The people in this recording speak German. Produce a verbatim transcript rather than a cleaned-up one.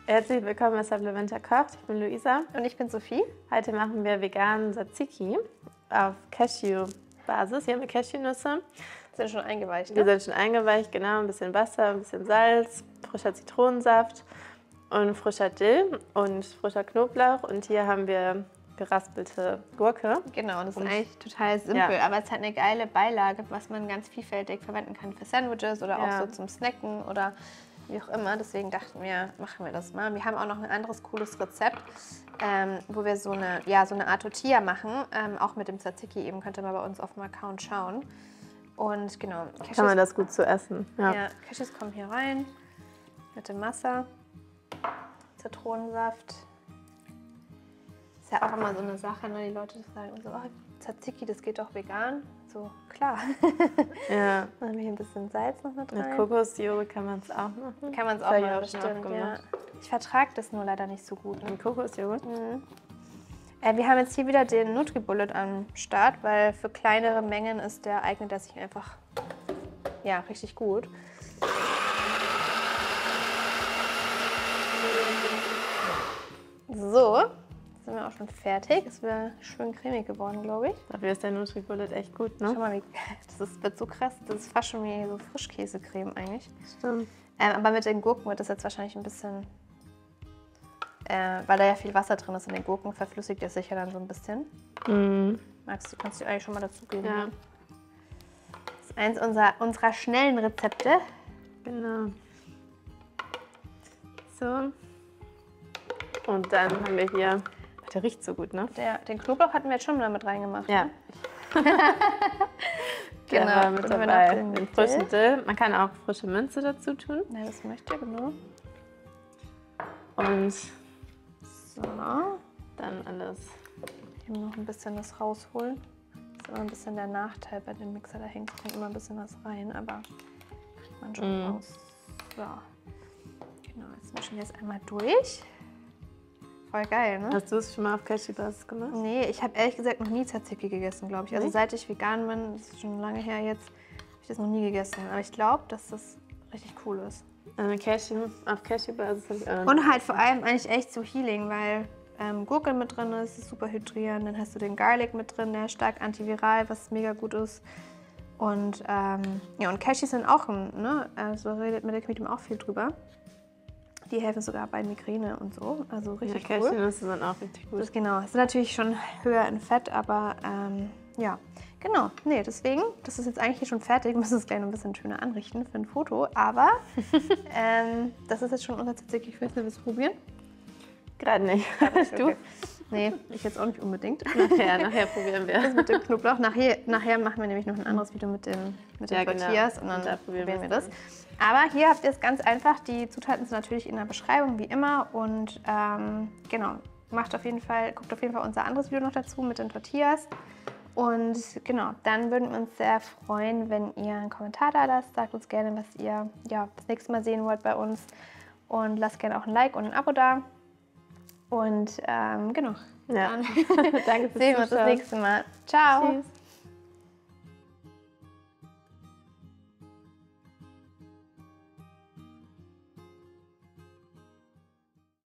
Herzlich willkommen bei Supplementa kocht. Ich bin Luisa. Und ich bin Sophie. Heute machen wir veganen Tzatziki auf Cashew-Basis. Hier haben wir Cashewnüsse. Die sind schon eingeweicht, ne? Die sind schon eingeweicht, genau. Ein bisschen Wasser, ein bisschen Salz, frischer Zitronensaft und frischer Dill und frischer Knoblauch. Und hier haben wir geraspelte Gurke. Genau, und das ist eigentlich total simpel, ja. Aber es hat eine geile Beilage, was man ganz vielfältig verwenden kann für Sandwiches oder ja. auch so zum Snacken oder wie auch immer. Deswegen dachten wir, machen wir das mal. Wir haben auch noch ein anderes cooles Rezept, ähm, wo wir so eine, ja, so eine Art Tortilla machen, ähm, auch mit dem Tzatziki eben. Könnt ihr mal bei uns auf dem Account schauen. Und genau. Cashews, kann man das gut zu essen. Ja, ja, Cashews kommen hier rein mit dem Wasser, Zitronensaft. Ist ja auch immer so eine Sache, ne? Die Leute sagen so, oh, Tzatziki, das geht doch vegan. So, klar. Ja. Dann haben wir hier ein bisschen Salz noch mit rein. Mit Kokosjoghurt kann man es auch machen. Kann man es auch machen, machen, bestimmt, ja. Ich vertrage das nur leider nicht so gut. Ne? Mit Kokosjoghurt? Mhm. Äh, wir haben jetzt hier wieder den Nutribullet am Start, weil für kleinere Mengen ist der, eignet er sich einfach ja, richtig gut. So, jetzt sind wir auch schon fertig. Es wäre schön cremig geworden, glaube ich. Dafür ist der Nutribullet echt gut, ne? Schau mal, wie, das ist, wird so krass. Das ist fast schon wie so Frischkäsecreme eigentlich. Stimmt. Ähm, aber mit den Gurken wird das jetzt wahrscheinlich ein bisschen, äh, weil da ja viel Wasser drin ist in den Gurken, verflüssigt es sich ja dann so ein bisschen. Mhm. Magst du, kannst du eigentlich schon mal dazugeben? Ja. Ne? Das ist eins unserer, unserer schnellen Rezepte. Genau. So. Und dann haben wir hier, der riecht so gut, ne? Der, den Knoblauch hatten wir jetzt schon mal mit reingemacht. Ja. Ne? Genau, genau, mit dabei dabei. den, Den frischen Dill. Man kann auch frische Minze dazu tun. Ja, das möchte ich, genau. Und so. Dann alles. Hier noch ein bisschen das rausholen. Das ist immer ein bisschen der Nachteil bei dem Mixer. Da hängt kommt immer ein bisschen was rein, aber kriegt man schon mm. raus. So. Genau, jetzt mischen wir es einmal durch. Voll geil, ne? Hast du es schon mal auf Cashew-Basis gemacht? Nee, ich habe ehrlich gesagt noch nie Tzatziki gegessen, glaube ich. Also Nee? seit ich vegan bin, das ist schon lange her jetzt, habe ich das noch nie gegessen. Aber ich glaube, dass das richtig cool ist. Also Cashew, auf Cashew-Basis habe ich auch noch Und halt vor allem eigentlich echt so Healing, weil ähm, Gurke mit drin ist, ist super hydrierend. Dann hast du den Garlic mit drin, der ist stark antiviral, was mega gut ist. Und ähm, ja, und Cashews sind auch, ne? Also redet mit der Community auch viel drüber. Die helfen sogar bei Migräne und so, also richtig ja, cool. Cashewnüsse sind auch richtig gut. Das, genau, es sind natürlich schon höher in Fett, aber ähm, ja, genau. Nee, deswegen, das ist jetzt eigentlich schon fertig. Wir müssen es gleich noch ein bisschen schöner anrichten für ein Foto, aber ähm, das ist jetzt schon unser Tzatziki. Ich will es nicht probieren. Gerade nicht. Du? Okay. Nee, ich jetzt auch nicht unbedingt. Nachher, nachher probieren wir. Das mit dem Knoblauch. Nachher, nachher machen wir nämlich noch ein anderes Video mit, dem, mit den ja, Tortillas genau. und dann und da probieren, probieren wir das. Aber hier habt ihr es ganz einfach. Die Zutaten sind natürlich in der Beschreibung, wie immer. Und ähm, genau, macht auf jeden Fall, guckt auf jeden Fall unser anderes Video noch dazu mit den Tortillas. Und genau, dann würden wir uns sehr freuen, wenn ihr einen Kommentar da lasst. Sagt uns gerne, was ihr ja, das nächste Mal sehen wollt bei uns. Und lasst gerne auch ein Like und ein Abo da. Und ähm, genau, ja. dann Danke fürs sehen wir uns das nächste Mal. Ciao! Tschüss.